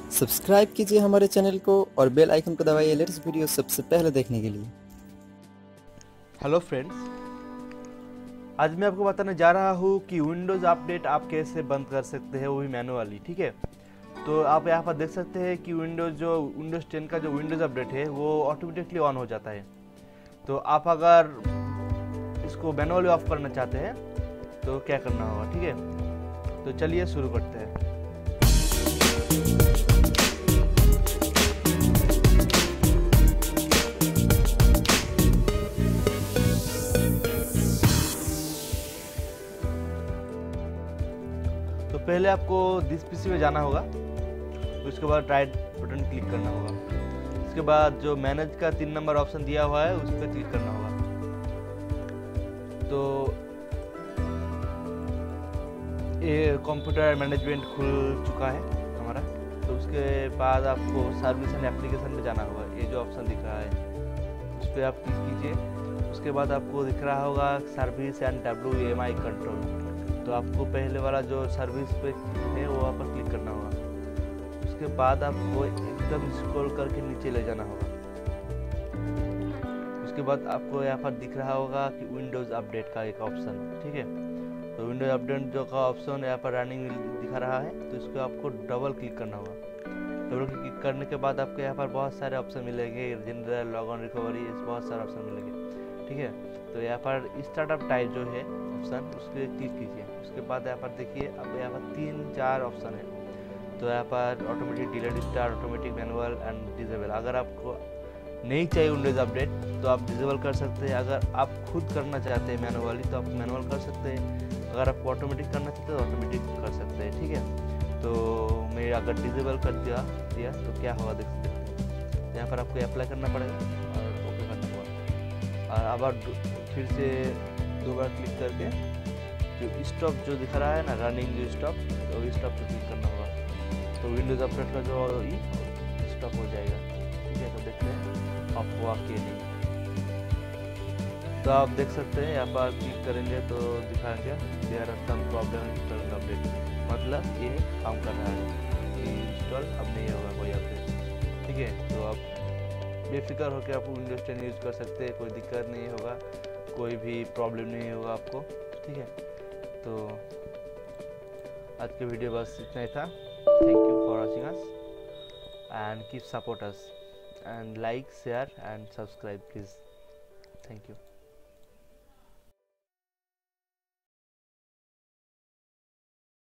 Subscribe कीजिए हमारे channel को और बेल आइकन को दबाइए लेटेस्ट वीडियो सबसे पहले देखने के लिए। हेलो फ्रेंड्स, आज मैं आपको बताने जा रहा हूँ कि विंडोज़ अपडेट आप कैसे बंद कर सकते हैं, वो भी मैनुअली। ठीक है, तो आप यहाँ पर देख सकते हैं कि विंडोज़ 10 का जो विंडोज़ अपडेट है वो ऑटोमेटिकली ऑन हो जाता है। तो आप अगर इसको मैनुअली ऑफ करना चाहते हैं तो क्या करना होगा, ठीक है। तो चलिए शुरू करते हैं। तो पहले आपको दिस पीसी में जाना होगा, उसके बाद राइट बटन क्लिक करना होगा। उसके बाद जो मैनेज का 3 नंबर ऑप्शन दिया हुआ है उस पर क्लिक करना होगा। तो ये कंप्यूटर मैनेजमेंट खुल चुका है हमारा। तो उसके बाद आपको सर्विस एंड एप्लीकेशन पे जाना होगा। ये जो ऑप्शन दिख रहा है उस पर आप क्लिक कीजिए। उसके बाद आपको दिख रहा होगा सर्विस एंड WMI कंट्रोल। तो आपको पहले वाला जो सर्विस पे है वो वहाँ पर क्लिक करना होगा। उसके बाद आपको एकदम स्क्रॉल करके नीचे ले जाना होगा। उसके बाद आपको यहाँ पर दिख रहा होगा कि विंडोज़ अपडेट का एक ऑप्शन, ठीक है। तो विंडोज़ अपडेट जो का ऑप्शन यहाँ पर रनिंग दिखा रहा है, तो इसको आपको डबल क्लिक करना होगा। डबल क्लिक करने के बाद आपको यहाँ पर बहुत सारे ऑप्शन मिलेंगे, जनरल, लॉग ऑन, रिकवरी, बहुत सारे ऑप्शन मिलेंगे, ठीक है। तो यहाँ पर स्टार्टअप टाइप जो है ऑप्शन, उस पर क्लिक कीजिए। उसके बाद यहाँ पर देखिए अब यहाँ पर 3-4 ऑप्शन है। तो यहाँ पर automatic delete start, automatic manual and disable. अगर आपको नहीं चाहिए विंडोज़ अपडेट तो आप डिसेबल कर सकते हैं। अगर आप खुद करना चाहते हैं मैनुअली तो आप मैनुअल कर सकते हैं। अगर आप ऑटोमेटिक करना चाहते हैं तो ऑटोमेटिक कर सकते हैं, ठीक है। तो मैं अगर डिसेबल कर दिया तो क्या होगा देख सकते हैं। यहाँ पर आपको अप्लाई करना पड़ेगा और ओके करना होगा। और अब फिर से 2 बार क्लिक करके जो स्टॉप जो दिखा रहा है ना, रनिंग जो स्टॉप, तो स्टॉप पर क्लिक करना होगा। तो विंडोज़ अपडेट का जो स्टॉप हो जाएगा, ठीक है। तो देखते हैं आप हुआ कि नहीं। तो आप देख सकते हैं यहाँ पर क्लिक करेंगे तो दिखाएंगे there are some problem installing update, मतलब ये काम कर रहा है कि इंस्टॉल अब नहीं होगा कोई अपडेट, ठीक है। तो आप बेफिक्र होकर आप विंडोज़ 10 यूज़ कर सकते हैं, कोई दिक्कत नहीं होगा, कोई भी प्रॉब्लम नहीं होगा आपको, ठीक है। तो आज के वीडियो बस इतना ही था। Thank you for watching us and keep support us and like, share and subscribe please. Thank you.